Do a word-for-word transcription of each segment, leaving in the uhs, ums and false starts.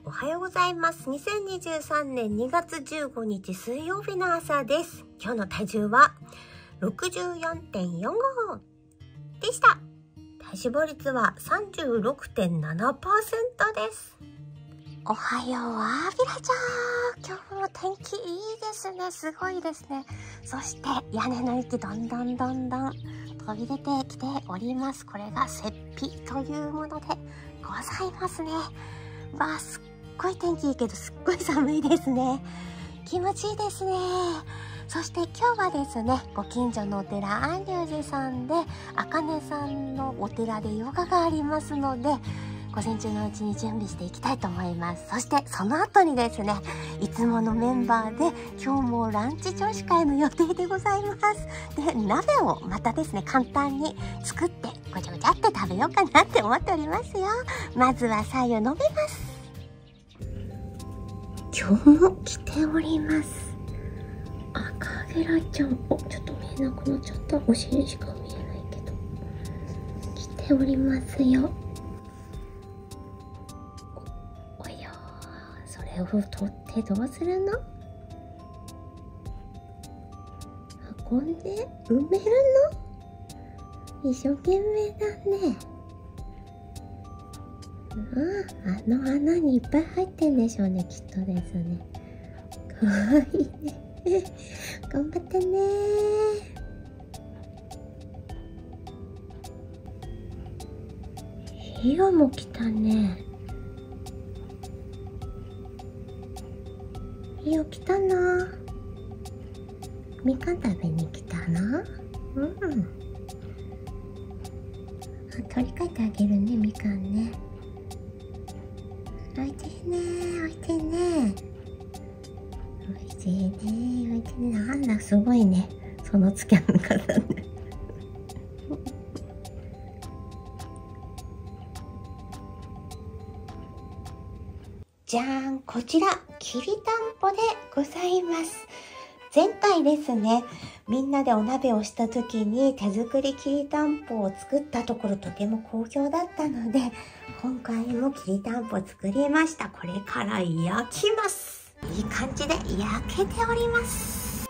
おはようございます。にせんにじゅうさんねんにがつじゅうごにち水曜日の朝です。今日の体重は ろくじゅうよんてんよんご でした。体脂肪率は さんじゅうろくてんななパーセント です。おはよう、アビラちゃん。今日も天気いいですね。すごいですね。そして屋根の雪どんどんどんどん飛び出てきております。これが雪庇というものでございますね。わあ、すっごい天気いいけどすっごい寒いですね。気持ちいいですね。そして今日はですね、ご近所のお寺安隆寺さんであかねさんのお寺でヨガがありますので、午前中のうちに準備していきたいと思います。そしてその後にですね、いつものメンバーで今日もランチ女子会の予定でございます。で、鍋をまたですね、簡単に作ってごちゃごちゃって食べようかなって思っておりますよ。まずは白湯飲みます。今日も来ております。赤ゲラちゃん、お、ちょっと見えなくなっちゃった。お尻しか見えないけど来ておりますよ。お、およー、それを取ってどうするの？運んで埋めるの？一生懸命だね。ああ、あの穴にいっぱい入ってんでしょうね、きっとですね。かわいいね。頑張ってね。ヒヨも来たね。ヒヨ来たな。みかん食べに来たな。うん。取り替えてあげるね、みかんね。おいしいね、おいしいね。おいしいね、おいしいね。なんだ、すごいね。その付き合い方ね。じゃーん、こちら、きりたんぽでございます。前回ですね、みんなでお鍋をした時に手作りきりたんぽを作ったところとても好評だったので、今回もきりたんぽ作りました。これから焼きます。いい感じで焼けております。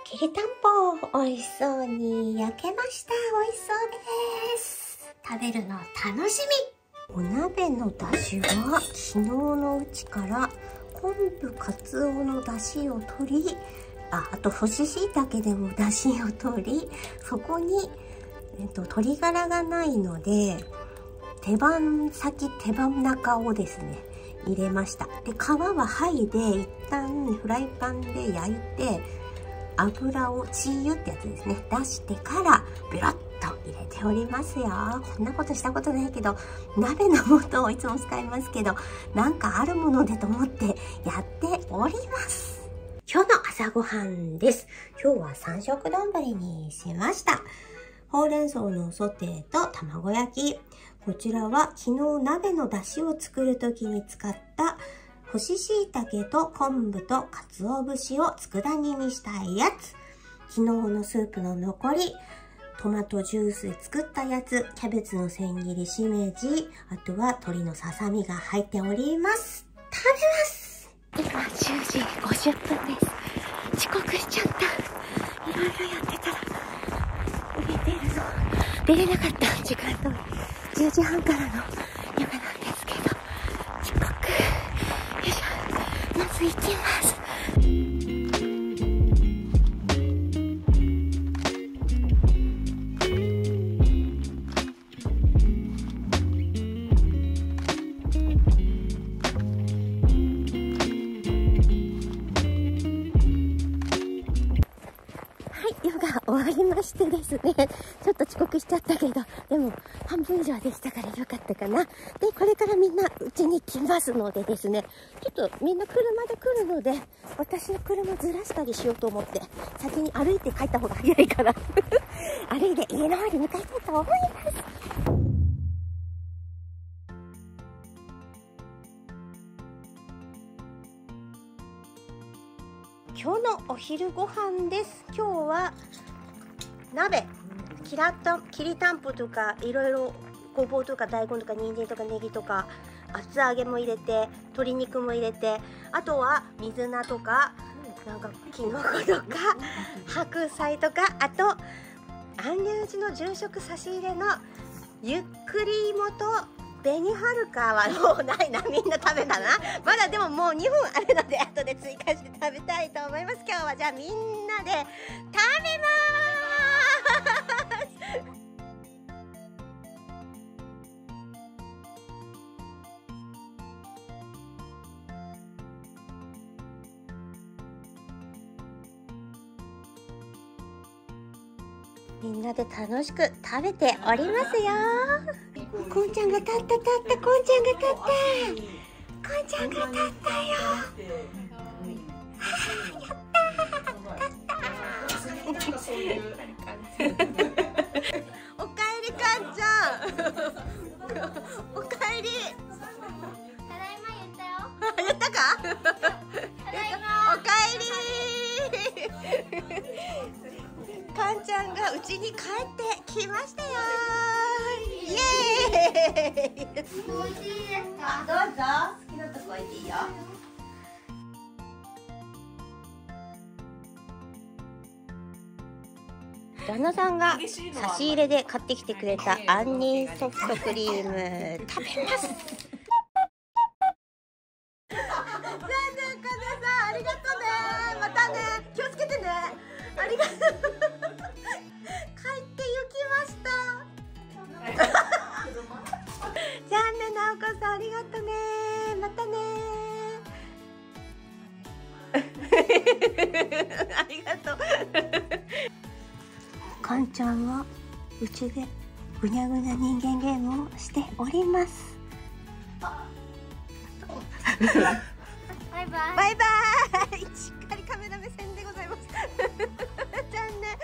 きりたんぽ美味しそうに焼けました。美味しそうです。食べるの楽しみ。お鍋の出汁は昨日のうちから昆布かつおの出汁を取り、あ, あと干し椎茸でも出汁を取り、そこに、えっと、鶏ガラがないので手羽先手羽中をですね入れました。で、皮は剥いで一旦フライパンで焼いて油をチー油ってやつですね出してからビロッと入れておりますよ。こんなことしたことないけど、鍋の素をいつも使いますけど、なんかあるものでと思ってやっております。今日の朝ごはんです。今日は三色丼にしました。ほうれん草のソテーと卵焼き。こちらは昨日鍋の出汁を作るときに使った干し椎茸と昆布と鰹節を佃煮にしたやつ。昨日のスープの残り。トマトジュースで作ったやつ。キャベツの千切りしめじ。あとは鶏のささみが入っております。食べます。今じゅうじごじゅっぷんです。遅刻しちゃった。いろいろやってたら出てるの出れなかった。時間通りじゅうじはんからのヨガなんですけど遅刻。よいしょ。まず行きます。終わりましてですね、ちょっと遅刻しちゃったけど、でも半分以上でしたからよかったかな。で、これからみんなうちに来ますのでですね、ちょっとみんな車で来るので、私の車ずらしたりしようと思って、先に歩いて帰った方が早いから歩いて家の方に向かいたいと思います。今日のお昼ご飯です。今日は鍋、きらたきりたんぽとかいろいろごぼうとか大根とか人参とかネギとか厚揚げも入れて鶏肉も入れて、あとは水菜とかなんかきのことか白菜とか、あとアンニュージの純食差し入れのゆっくり芋と紅はるかはもうないな、みんな食べたな。まだでももうにほんあるので後で追加して食べたいと思います。今日はじゃあみんなで食べます。みんなで楽しく食べておりますよ。こんちゃんが立った立った、こんちゃんが立った、こんちゃんが立ったよ。やったー。おかえりかんちゃん。おかえり。 ただいま言ったよ。 言ったか？ ただいま。 おかえり。かんちゃんがうちに帰ってきましたよ。イエーイ。 美味しいですか？ どうぞ、好きなとこ行っていいよ。旦那さんが差し入れで買ってきてくれた杏仁ソフトクリーム食べます。全然かなさん、ありがとうね。またね、気をつけてね。ありがとう。帰って行きました。じゃあね、なおこさんありがとうね。またね。ありがとう。かんちゃんはうちでぐにゃぐにゃ人間ゲームをしております。 バイバイ。 バイバイ。しっかりカメラ目線でございます。じゃあね。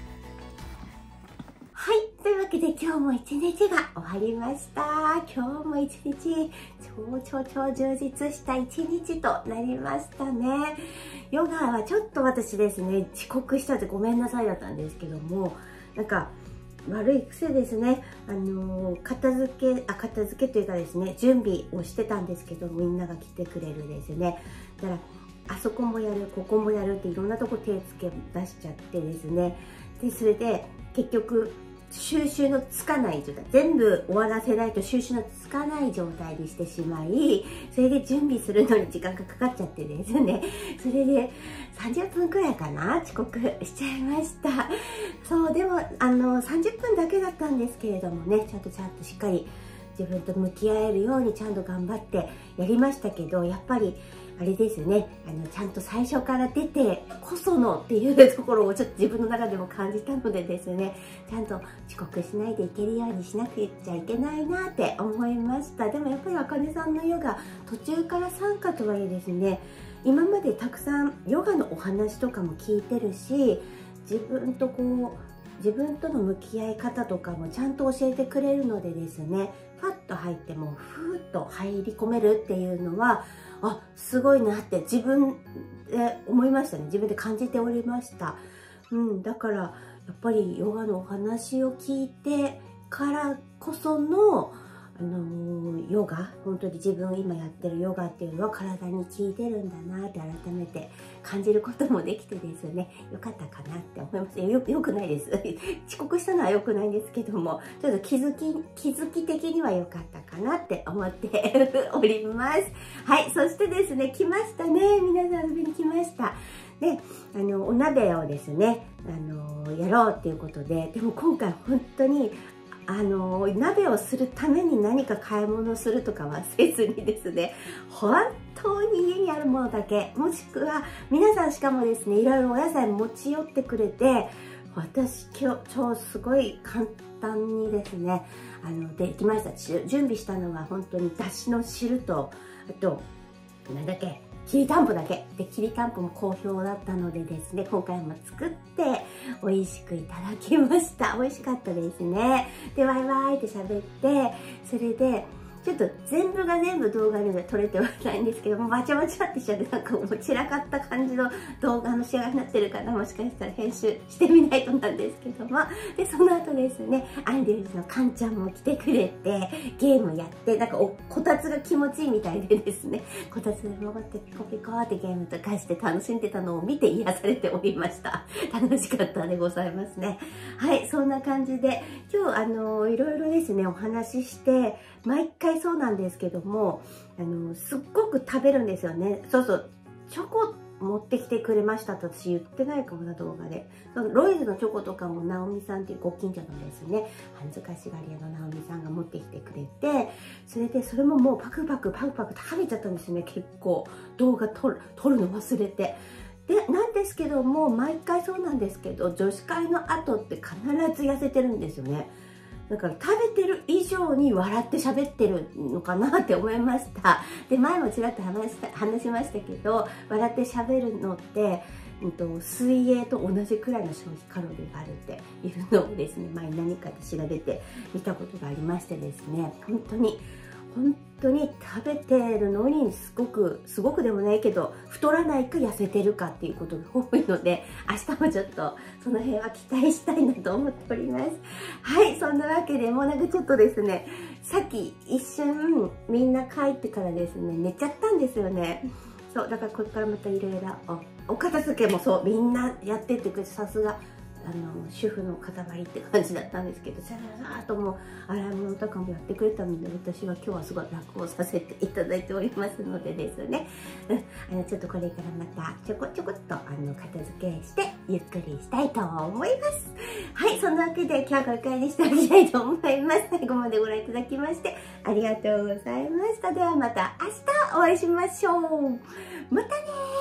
はい、というわけで今日も一日が終わりました。今日も一日超超超充実した一日となりましたね。ヨガはちょっと私ですね、遅刻したってごめんなさいだったんですけども、なんか悪い癖ですね。あのー、片付け、あ、片付けというかですね、準備をしてたんですけど、みんなが来てくれるですね。だから、あそこもやる、ここもやるっていろんなとこ手つけ出しちゃってですね。で、それで結局、収集のつかない状態、全部終わらせないと収集のつかない状態にしてしまい、それで準備するのに時間がかかっちゃってですね、それでさんじゅっぷんくらいかな、遅刻しちゃいました。そう、でもあのさんじゅっぷんだけだったんですけれどもね、ちゃんとちゃんとしっかり自分と向き合えるようにちゃんと頑張ってやりましたけど、やっぱりあれですね、あのちゃんと最初から出てこそのっていうところをちょっと自分の中でも感じたのでですね、ちゃんと遅刻しないでいけるようにしなくちゃいけないなって思いました。でもやっぱりあかねさんのヨガ途中から参加とはいえですね、今までたくさんヨガのお話とかも聞いてるし、自分とこう自分との向き合い方とかもちゃんと教えてくれるのでですね、ファッと入ってもふーっと入り込めるっていうのは、あ、すごいなって自分で思いましたね。自分で感じておりました。うん、だからやっぱりヨガのお話を聞いてからこその、あのー、ヨガ、本当に自分今やってるヨガっていうのは体に効いてるんだなって改めて感じることもできてですね、よかったかなって思います。よ、よくないです。遅刻したのは良くないんですけども、ちょっと気づき、気づき的には良かったかなって思っております。はい、そしてですね、来ましたね。皆さん遊びに来ました。で、あの、お鍋をですね、あの、やろうっていうことで、でも今回本当に、あの鍋をするために何か買い物するとかはせずにですね、本当に家にあるものだけ、もしくは皆さんしかもですね、いろいろお野菜持ち寄ってくれて、私今日超すごい簡単にですね、あのできました。準備したのは本当にだしの汁と、あとなんだっけ、きりたんぽだけで、きりたんぽも好評だったのでですね、今回も作って美味しくいただきました。美味しかったですね。でワイワイって喋って、それでちちょっと全部が全部動画で撮れてはないんですけども、わちゃわちゃってしちゃって、なんかもう散らかった感じの動画の仕上がりになってるかな、もしかしたら編集してみないとなんですけども、で、その後ですね、アンデルズのカンちゃんも来てくれて、ゲームやって、なんかおこたつが気持ちいいみたいでですね、こたつで潜ってピコピコってゲームとかして楽しんでたのを見て癒されておりました。楽しかったでございますね。はい、そんな感じで、今日あの、いろいろですね、お話しして、毎回そうなんですけども、あの、すっごく食べるんですよね。そうそう、チョコ持ってきてくれましたと私言ってないかもな、動画で。そのロイズのチョコとかもナオミさんっていうご近所のですね、恥ずかしがり屋のナオミさんが持ってきてくれて、それでそれももうパクパクパクパク食べちゃったんですよね、結構。動画撮る、撮るの忘れて。で、なんですけども、毎回そうなんですけど、女子会の後って必ず痩せてるんですよね。だから食べてる以上に笑って喋ってるのかなって思いました。で、前もちらっと話した、話しましたけど、笑って喋るのって、うんと、水泳と同じくらいの消費カロリーがあるっていうのをですね、前何かで調べてみたことがありましてですね、本当に、本当に食べてるのにすごく、すごくでもないけど、太らないか痩せてるかっていうことが多いので、明日もちょっとその辺は期待したいなと思っております。はい、そんなわけでもうなんかちょっとですね、さっき一瞬みんな帰ってからですね、寝ちゃったんですよね。そう、だからこれからまたいろいろ、お片付けもそう、みんなやってってくれて、さすが。あの主婦の塊って感じだったんですけど、さらさらともう洗い物とかもやってくれたので、私は今日はすごい楽をさせていただいておりますのでですね、うん、あのちょっとこれからまたちょこちょこっとあの片付けしてゆっくりしたいと思います。はい、そんなわけで今日はこれからにしておきたいと思います。最後までご覧いただきましてありがとうございました。ではまた明日お会いしましょう。またねー。